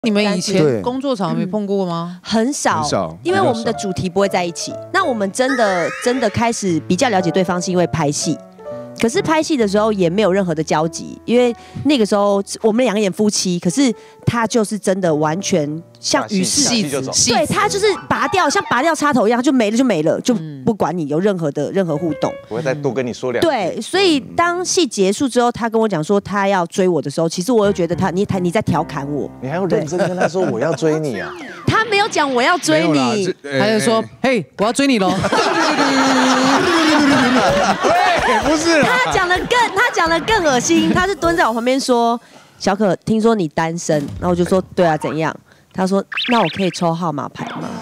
你们以前工作场没碰过吗？ 很少，因为我们的主题不会在一起。那我们真的开始比较了解对方，是因为拍戏。可是拍戏的时候也没有任何的交集，因为那个时候我们两个演夫妻，可是他就是真的完全像与世对他就是像拔掉插头一样，就没了，就不管你有任何互动， 我会再多跟你说两句。 对，所以当戏结束之后，他跟我讲说他要追我的时候，其实我又觉得你在调侃我， 你还要认真跟他说我要追你啊？ 他没有讲我要追你， 他就说嘿，我要追你喽。 不是， 他讲的更恶心。他是蹲在我旁边说：“小可，听说你单身。”然后我就说：“对啊，怎样？”他说：“那我可以抽号码牌吗？”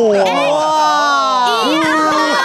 哇！一样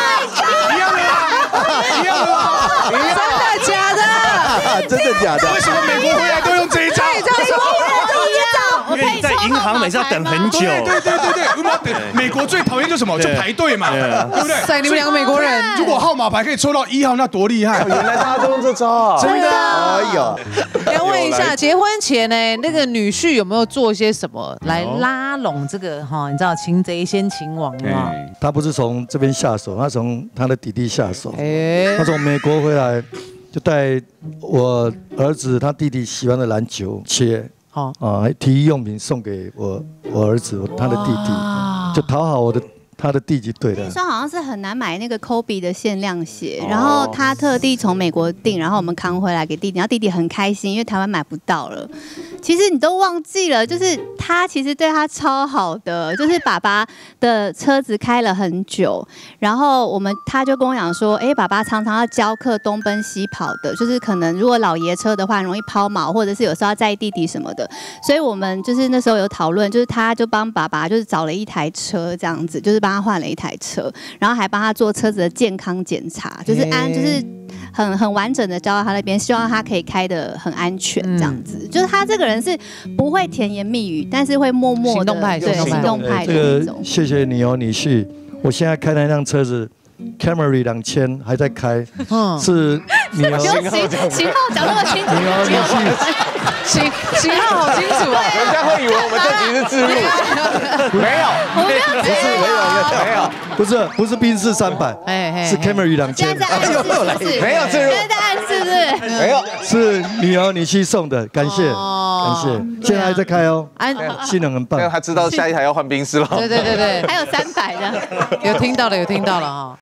的， 真的假的？ 真的假的？为什么美国回来都用这一招？ 因为在银行每次要等很久。 对，美国最讨厌就是什么？就排队嘛，对不对？ 在你们两个美国人， 如果号码牌可以抽到1号，那多厉害！ 原来大家都用这招啊！ 真的？ 哎呦！ 要问一下，结婚前呢，那个女婿有没有做些什么来拉拢这个哈？你知道擒贼先擒王吗？ 他不是从这边下手，他从他的弟弟下手。 他从美国回来，就带我儿子他弟弟喜欢的篮球切。体育用品送给我儿子，他的弟弟，就讨好他的弟弟对的。 那双好像是很难买那个 Kobe 的限量鞋，然后他特地从美国订，然后我们扛回来给弟弟，然后弟弟很开心，因为台湾买不到了。其实你都忘记了，就是他其实对他超好的，就是爸爸的车子开了很久，然后他就跟我讲说，爸爸常常要教课东奔西跑的，就是可能如果老爷车的话容易抛锚，或者是有时候要载弟弟什么的，所以我们就是那时候有讨论，就是他就帮爸爸就是找了一台车这样子，就是帮他换了一台车，然后还帮他做车子的健康检查，就是很完整的交到他那边，希望他可以开得很安全这样子。就是他这个人是不会甜言蜜语，但是会默默的行动派的那种。 谢谢你哦，女婿。我现在开那辆车子 Camry 2000还在开，是你哦。 型号讲那么清楚， 你哦，女婿。 型号好清楚啊！ 人家会以为我们这集是自录，没有， 不是宾士300，是 Camry 2000。 现在暗示是不是？ 没有自录， 现在暗示是不是？ 没有， 是女儿女婿送的，感谢。现在还在开哦，性能很棒。 他知道下一台要换宾士了。 对， 还有300的， 有听到了哈。